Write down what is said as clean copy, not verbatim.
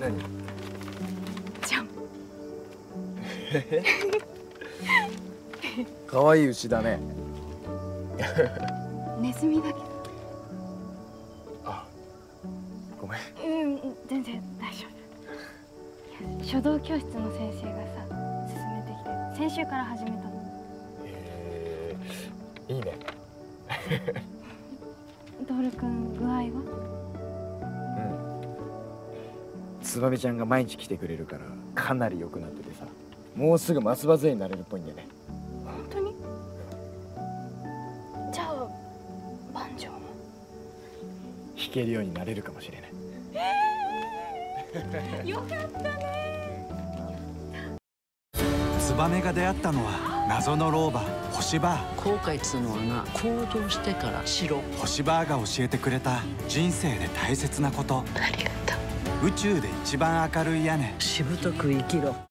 何？ じゃん。 可愛い牛だね。 ネズミだけど。 あ、ごめん。 全然大丈夫。書道教室の先生がさ、勧めてきて、先週から始めたの。 いいね。 トールくん、具合は？ つばめちゃんが毎日来てくれるからかなり良くなっててさ、もうすぐ松葉杖になれるっぽいんだよね。 本当に？じゃあ万丈も弾けるようになれるかもしれない。 よかったね。 ツバメが出会ったのは謎の老婆星バー。 後悔っつうのはな、行動してからしろ。 星バーが教えてくれた人生で大切なこと。 ありがとう。 宇宙で一番明るい屋根。 しぶとく生きろ。